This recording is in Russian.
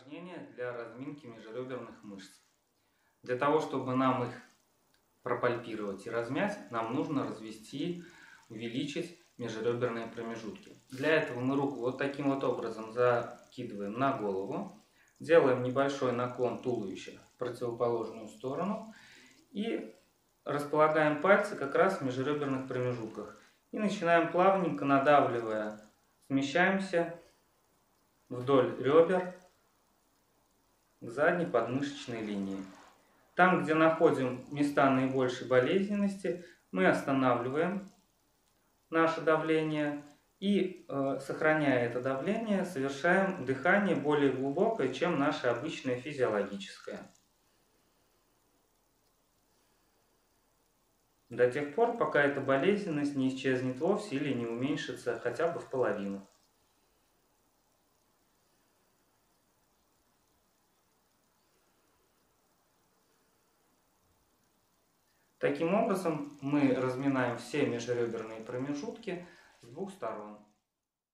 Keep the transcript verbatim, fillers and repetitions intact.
упражнения для разминки межреберных мышц. Для того, чтобы нам их пропальпировать и размять, нам нужно развести, увеличить межреберные промежутки. Для этого мы руку вот таким вот образом закидываем на голову, делаем небольшой наклон туловища в противоположную сторону и располагаем пальцы как раз в межреберных промежутках. И начинаем плавненько, надавливая, смещаемся вдоль ребер к задней подмышечной линии. Там, где находим места наибольшей болезненности, мы останавливаем наше давление и, э, сохраняя это давление, совершаем дыхание более глубокое, чем наше обычное физиологическое. До тех пор, пока эта болезненность не исчезнет вовсе или не уменьшится хотя бы в половину. Таким образом, мы разминаем все межреберные промежутки с двух сторон.